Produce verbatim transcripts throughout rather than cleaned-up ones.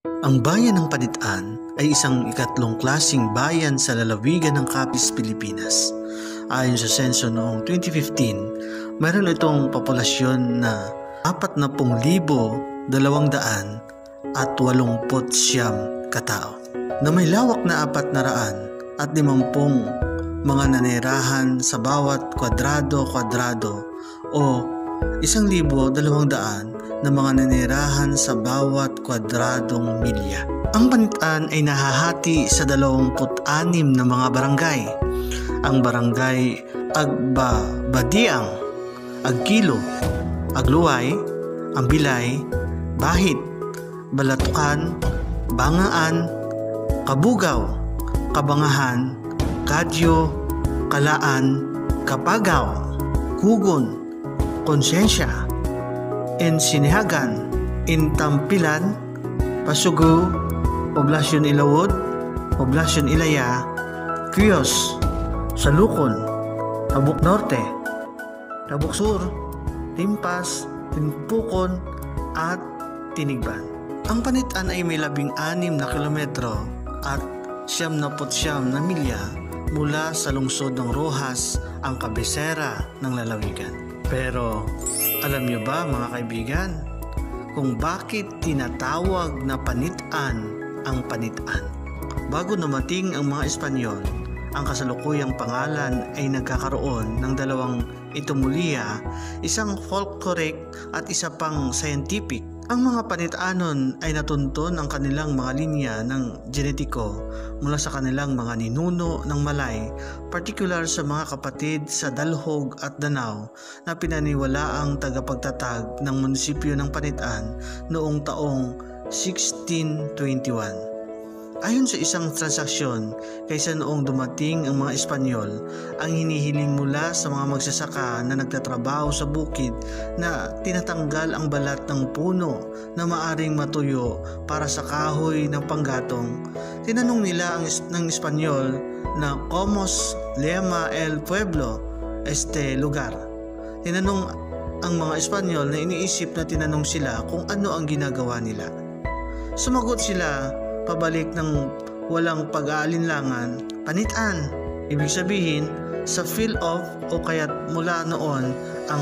Ang bayan ng Panitan ay isang ikatlong klasing bayan sa lalawigan ng Capiz, Pilipinas. Ayon sa senso noong twenty fifteen, mayroon itong populasyon na apat na pung libo dalawang daan at walumput siyam katao, na may lawak na apat na raan at limampung mga nanirahan sa bawat kwadrado-kwadrado o isang libo dalawang daan na mga nanirahan sa bawat kwadradong milya. Ang Panitan ay nahahati sa dalawamput anim na mga barangay. Ang barangay Agbabadiang, Agkilo, Agluway, Ambilay, Bahit, Balatukan, Bangaan, Kabugaw, Kabangahan, Kadyo, Kalaan, Kapagaw, Kugon, Konsensya, Ensinihagan, Intampilan, Pasugo, Poblasyon Ilawod, Poblasyon Ilaya, Quiyos, Salukon, Tabuk Norte, Tabuk Sur, Timpas, Timpukon at Tinigban. Ang Panitan ay may labing anim na kilometro at siyam na putsyam na milya mula sa lungsod ng Roxas, ang kabisera ng lalawigan. Pero alam niyo ba mga kaibigan kung bakit tinatawag na Panitan ang Panitan? Bago dumating ang mga Espanyol, ang kasalukuyang pangalan ay nagkakaroon ng dalawang etimolya, isang folkloric at isa pang scientific. Ang mga Panitanon ay natunton ang kanilang mga linya ng genetiko mula sa kanilang mga ninuno ng Malay, partikular sa mga kapatid sa Dalhog at Danau na pinaniwalaang tagapagtatag ng munisipyo ng Panitan noong taong sixteen twenty-one. Ayon sa isang transaksyon, kaysa noong dumating ang mga Espanyol, ang hinihiling mula sa mga magsasaka na nagtatrabaho sa bukid na tinatanggal ang balat ng puno na maaring matuyo para sa kahoy ng panggatong. Tinanong nila ang ng Espanyol na ¿Cómo llama el pueblo este lugar? Tinanong ang mga Espanyol na iniisip na tinanong sila kung ano ang ginagawa nila. Sumagot sila pabalik ng walang pag-aalinlangan, Panitan. Ibig sabihin, sa feel of o kaya't mula noon, ang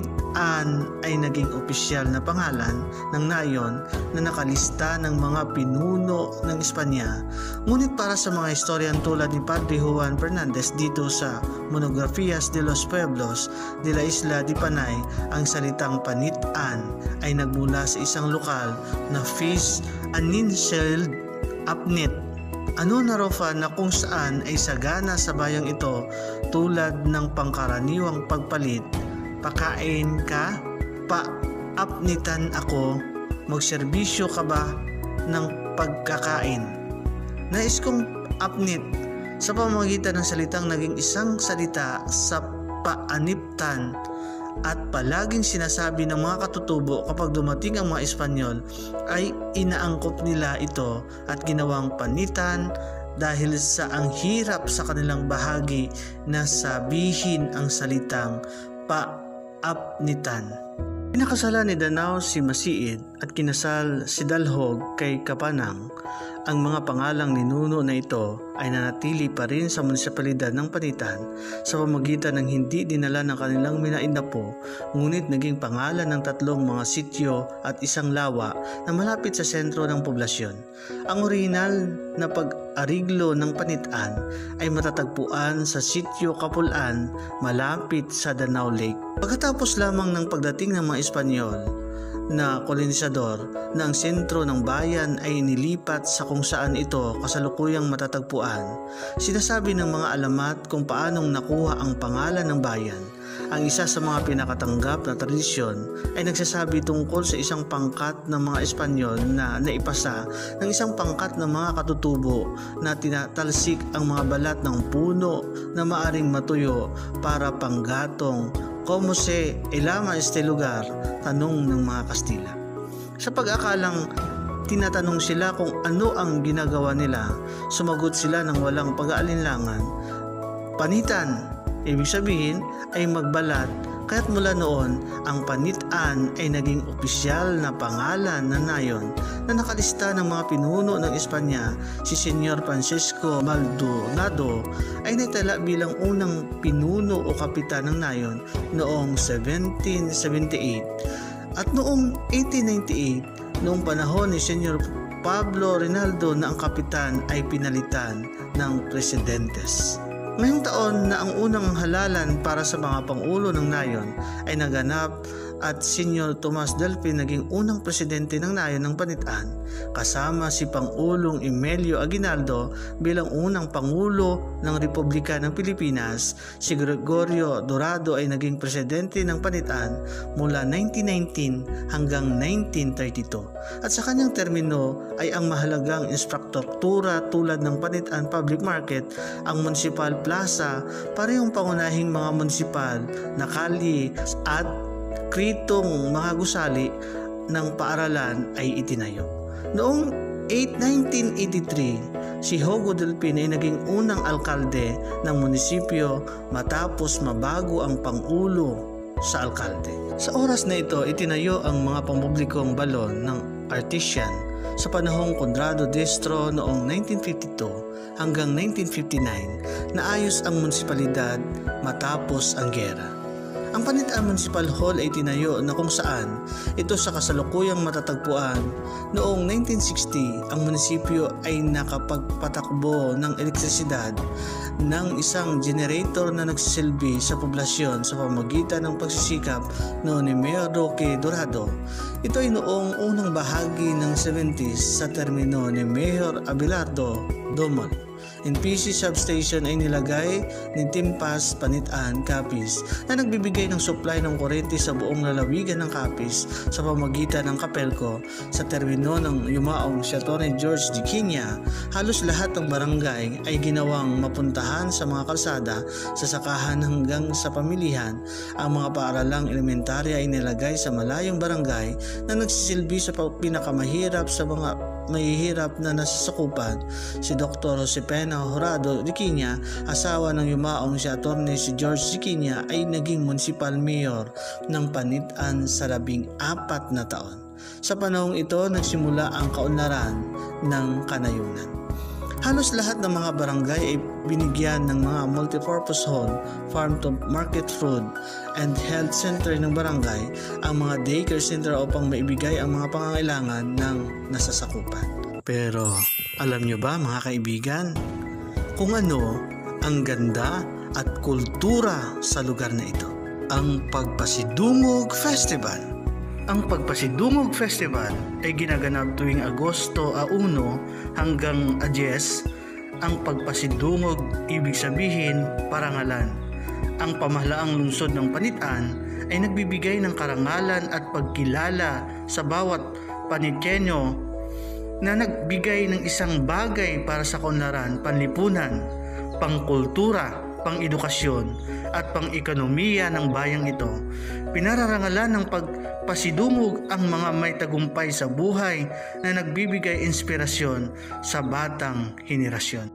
Panitan ay naging opisyal na pangalan ng nayon na nakalista ng mga pinuno ng Espanya. Ngunit para sa mga historian tulad ni Padre Juan Fernandez dito sa Monografías de los Pueblos de la Isla de Panay, ang salitang Panitan ay nagmula sa isang lokal na Fis Aninseld Apnit, ano na rofa na kung saan ay sagana sa bayang ito tulad ng pangkaraniwang pagpalit, pakain ka, pa-apnitan ako, magserbisyo ka ba ng pagkakain. Nais kong apnit sa pamamagitan ng salitang naging isang salita sa paaniptan at palaging sinasabi ng mga katutubo kapag dumating ang mga Espanyol ay inaangkop nila ito at ginawang Panitan dahil sa ang hirap sa kanilang bahagi na sabihin ang salitang paapnitan. Pinakasalan ni Danau si Masiid at kinasal si Dalhog kay Kapanang. Ang mga pangalang ninuno na ito ay nanatili pa rin sa munisipalidad ng Panitan sa pamamagitan ng hindi dinala ng kanilang minainapo, ngunit naging pangalan ng tatlong mga sityo at isang lawa na malapit sa sentro ng poblasyon. Ang orihinal na pag-ariglo ng Panitan ay matatagpuan sa sityo Kapulan malapit sa Danau Lake. Pagkatapos lamang ng pagdating ng mga Espanyol na kolonisador na ang sentro ng bayan ay inilipat sa kung saan ito kasalukuyang matatagpuan, sinasabi ng mga alamat kung paanong nakuha ang pangalan ng bayan. Ang isa sa mga pinakatanggap na tradisyon ay nagsasabi tungkol sa isang pangkat ng mga Espanyol na naipasa ng isang pangkat ng mga katutubo na tinatalsik ang mga balat ng puno na maaring matuyo para panggatong ¿Cómo se llama este lugar? Tanong ng mga Kastila. Sa pag-akalang tinatanong sila kung ano ang ginagawa nila, sumagot sila ng walang pag-aalinlangan, Panitan. Ibig sabihin ay magbalat Kaya't mula noon, ang Panitan ay naging opisyal na pangalan ng nayon na nakalista ng mga pinuno ng Espanya. Si Senyor Francisco Maldonado ay naitala bilang unang pinuno o kapitan ng nayon noong seventeen seventy-eight. At noong eighteen ninety-eight, noong panahon ni Senyor Pablo Rinaldo na ang kapitan ay pinalitan ng presidentes. Ngayong taon na ang unang halalan para sa mga pangulo ng nayon ay naganap at Senyor Tomas Delfin naging unang presidente ng nayon ng Panitan, kasama si Pangulong Emilio Aguinaldo bilang unang pangulo ng Republika ng Pilipinas. Si Gregorio Dorado ay naging presidente ng Panitan mula nineteen nineteen hanggang nineteen thirty-two. At sa kanyang termino ay ang mahalagang infrastruktura tulad ng Panitan Public Market, ang Municipal Plaza, parehong pangunahing mga munisipal na kali at kritong mga gusali ng paaralan ay itinayo. Noong nineteen eighty-three, si Hugo Delfin ay naging unang alkalde ng munisipyo matapos mabago ang pangulo sa alkalde. Sa oras na ito, itinayo ang mga pampublikong balon ng artesian sa panahong Conrado Destro noong nineteen fifty-two hanggang nineteen fifty-nine. Naayos ang munisipalidad matapos ang giyera. Ang Panitan Municipal Hall ay tinayo na kung saan ito sa kasalukuyang matatagpuan. Noong nineteen sixty, ang munisipyo ay nakapagpatakbo ng elektrisidad ng isang generator na nagsisilbi sa poblasyon sa pamamagitan ng pagsisikap noon ni Mayor Roque Dorado. Ito ay noong unang bahagi ng seventies sa termino ni Mayor Abelardo Domol. N P C substation ay nilagay ni Timpas Panitan, Capiz na nagbibigay ng supply ng kuryente sa buong lalawigan ng Capiz sa pamamagitan ng Capelco. Sa termino ng yumaong si Atty. George Diquina, halos lahat ng barangay ay ginawang mapuntahan sa mga kalsada sa sakahan hanggang sa pamilihan. Ang mga paaralang elementarya ay nilagay sa malayong barangay na nagsisilbi sa pinakamahirap sa mga mahihirap na nasasakupan. Si Doctor Josepena Horado Diquina, asawa ng yumaong si Atty. si George Diquina, ay naging municipal mayor ng Panitan sa labing apat na taon. Sa panahong ito, nagsimula ang kaunlaran ng kanayunan. Halos lahat ng mga barangay ay binigyan ng mga multipurpose hall, farm to market food and health center ng barangay, ang mga daycare center upang maibigay ang mga pangangailangan ng nasasakupan. Pero alam nyo ba mga kaibigan, kung ano ang ganda at kultura sa lugar na ito? Ang Pagpasidungog Festival. Ang Pagpasidungog Festival ay ginaganap tuwing Agosto one hanggang Adyes. Ang Pagpasidungog, ibig sabihin parangalan. Ang pamahalaang lungsod ng Panitan ay nagbibigay ng karangalan at pagkilala sa bawat Panitenyo na nagbigay ng isang bagay para sa kaunlaran, panlipunan, pangkultura, pang-edukasyon at pang-ekonomiya ng bayang ito. Pinararangalan ng pagpasidungog ang mga may tagumpay sa buhay na nagbibigay inspirasyon sa batang henerasyon.